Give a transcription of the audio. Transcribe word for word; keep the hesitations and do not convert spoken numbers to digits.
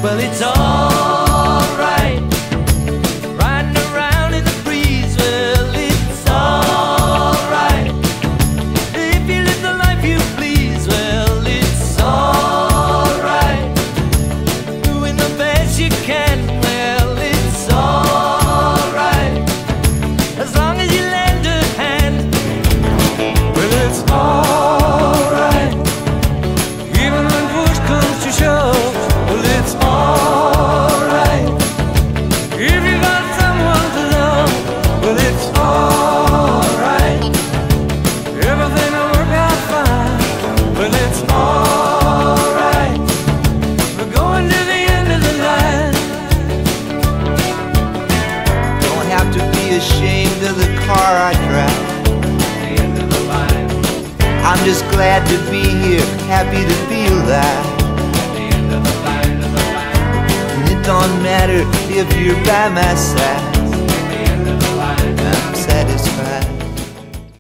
Well, it's alright, riding around in the breeze. Well, it's alright, if you live the life you please. Well, it's alright, doing the best you can. Well, it's alright, as long as you lend a hand. Well, it's alright, even when push comes to shove. Well, it's alright, if you got someone to love. Well, it's alright, everything will work out fine. Well, it's alright, we're going to the end of the line. Don't have to be ashamed of the car I drive. The end of the line, I'm just glad to be here, happy to be alive. the end of the line, of the line. And it don't matter if you're by my side.